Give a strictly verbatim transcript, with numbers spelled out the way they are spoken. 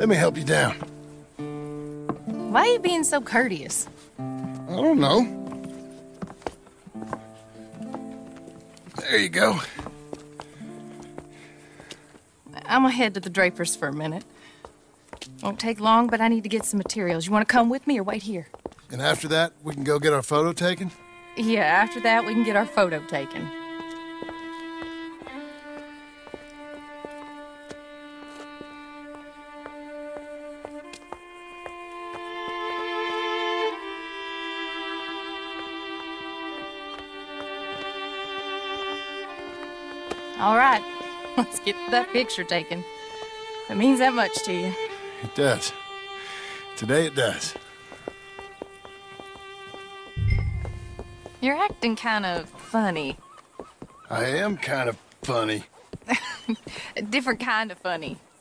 Let me help you down. Why are you being so courteous? I don't know. There you go. I'm gonna head to the Drapers for a minute. Won't take long, but I need to get some materials. You want to come with me or wait here? And after that, we can go get our photo taken? Yeah, after that, we can get our photo taken. All right, let's get that picture taken. It means that much to you. It does. Today it does. You're acting kind of funny. I am kind of funny. A different kind of funny.